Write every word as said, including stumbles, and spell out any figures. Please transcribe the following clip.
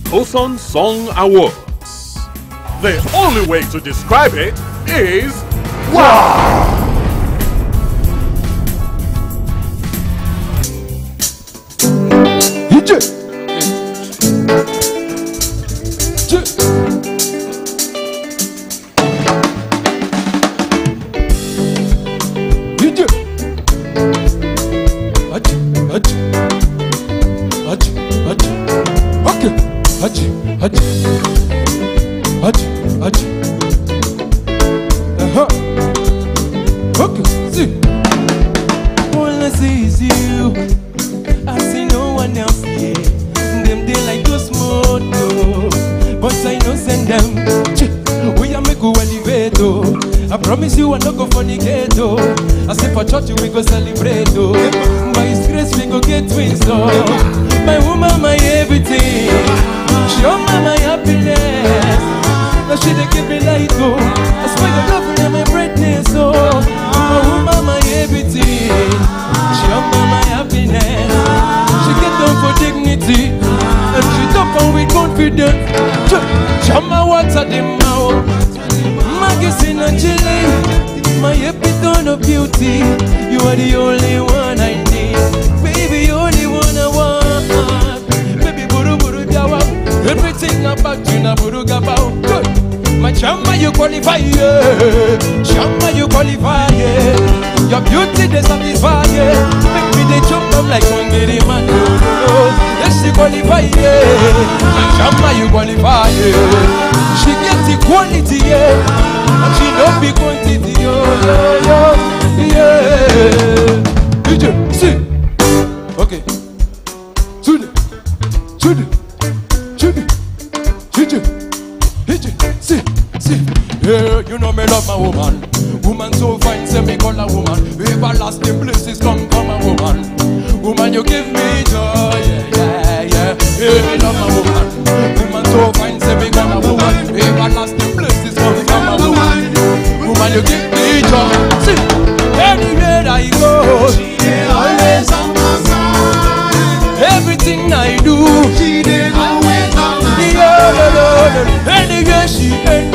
Coson Song Awards. The only way to describe it is wow! Uh-huh. Okay, see. All I see is you. I see no one else here. Them they like to smoke, no. But I know send them. We are make you elevate, oh. I promise you I'm not go fornicate, oh. I say for church we go celebrate, oh. By His grace we go get twins, oh. My woman, my everything. Show me my happiness. Now she dey give me light, oh. I swear your love and my brightness, oh. My woman, my everything. Show me my happiness. She get down for dignity, and she talk on with confidence. Chama water the mouth, magazine and chilling. My epitome of beauty. You are the only one I need, baby. The only one I want, baby. Buru buru biawa. Everything about you na buru gabao. My chama you qualify, yeah. Chama you qualify, yeah. Your beauty they satisfy, yeah. Make me they jump up like one baby man. Yes, she qualify, yeah. My chama you qualify, yeah. She gets equality, yeah. And she don't be quantity, oh, yeah, yeah, yeah. D J, see. Okay. Judy, Judy, Judy, Judy, Judy, see, see. Yeah, you know me love my woman. Woman so fine, say me call a woman. Everlasting blessings come from a woman. Woman, you give me joy, yeah, yeah, yeah. Yeah, me love my woman. Woman so fine, say me call a woman. Everlasting blessings come from a woman. Woman, you give me joy. See, anywhere I go, she always on my side. Everything I do, she did always on my side. Anywhere she, anywhere